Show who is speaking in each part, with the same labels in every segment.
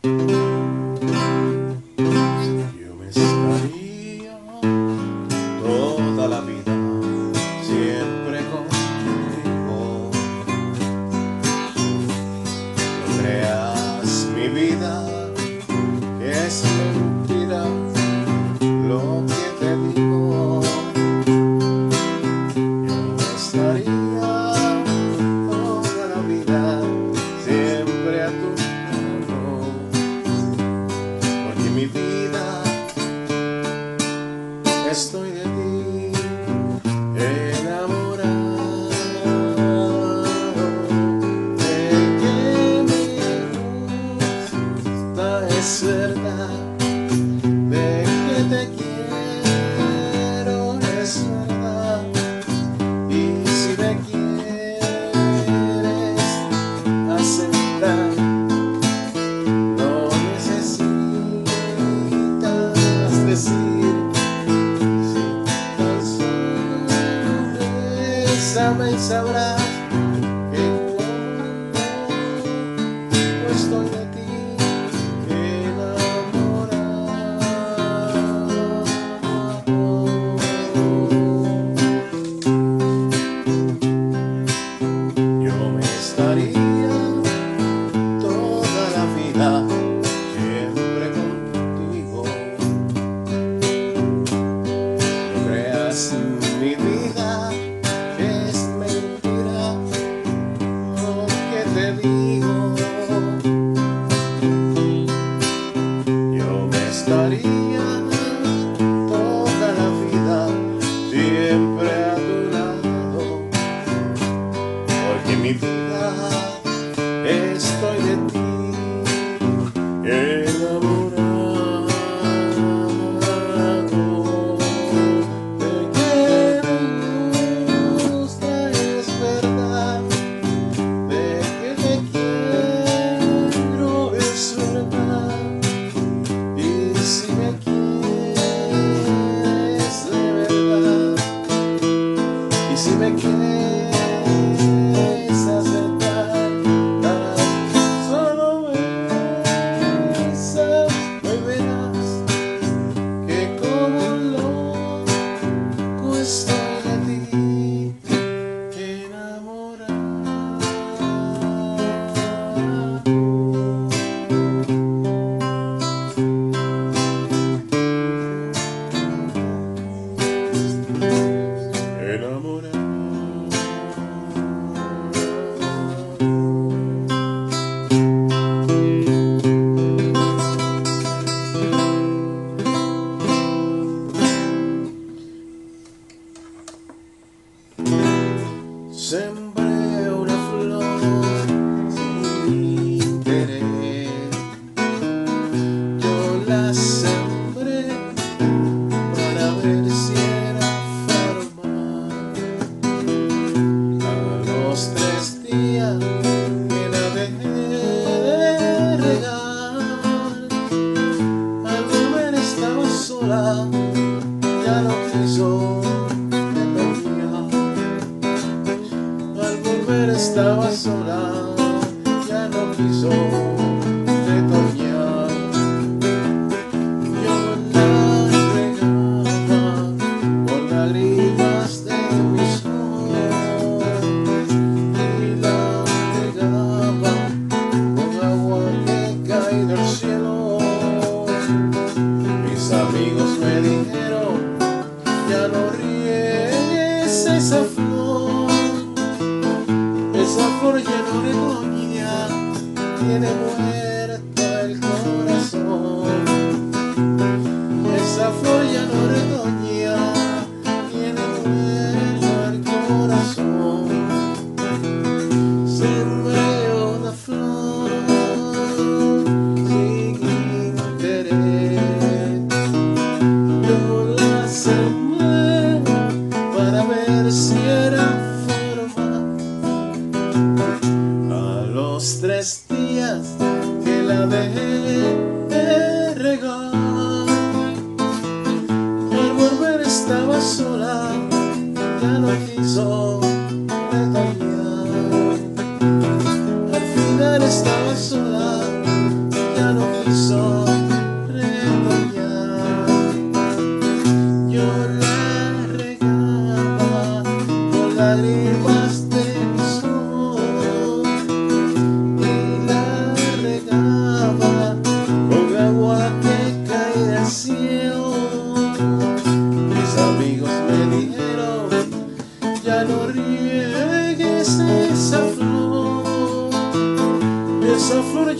Speaker 1: Yo me estaría toda la vida siempre contigo. No creas mi vida que es mentira lo que te digo. Yo me estaría toda la vida siempre a tu lado, porque mi vida estoy de ti enamorado, de que me gusta es verdad, de que te quiero es verdad, y si me quieres aceptar, no necesitas decir. Y sabrás que no estoy de ti enamorado. Yo me estaría toda la vida siempre contigo. No creas mi vida es mentira lo que te digo. Yo me estaría toda la vida siempre a tu lado, porque mi vida estoy de ti enamorado. Si me quieres aceptar, solo besas, hoy verás que como loco estoy de ti enamorado. Sembré una flor sin interés, yo la sembré para ver si era formal. A los 3 días que la dejé de regar, al volver estaba sola, ya no quiso. Estaba sola, ya no quiso retoñar. Yo la regaba con lágrimas de mis ojos y la regaba con agua que cae del cielo. Mis amigos me dijeron, ya no riegues esa flor. Esa flor ya no retoña, tiene muerto el corazón. Esa flor ya no retoña, tiene muerto el corazón. Sembré una flor sin interés, yo la sembré para ver si era a los 3 días que la dejé de regar. Al volver estaba sola, ya no quiso retoñar. Al final estaba sola, ya no quiso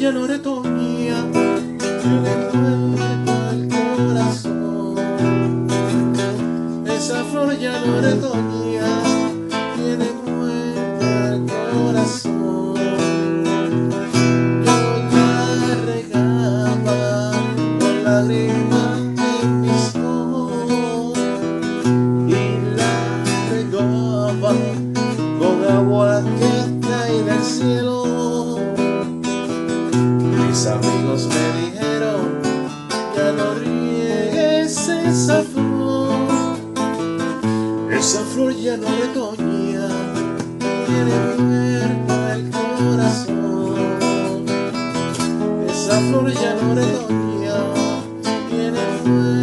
Speaker 1: ya no retoña, tiene muerto el corazón. Esa flor ya no retoña, tiene muerto el corazón. Yo la regaba con lágrimas en mis ojos y la regaba con agua que cae del cielo. Mis amigos me dijeron, ya no riegues esa flor ya no retoña, tiene muerto el corazón. Esa flor ya no retoña, tiene muerto